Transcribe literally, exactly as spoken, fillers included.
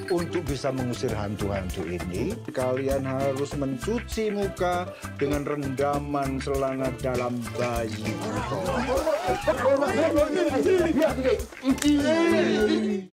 Untuk bisa mengusir hantu-hantu ini, kalian harus mencuci muka dengan rendaman selanga dalam bayi.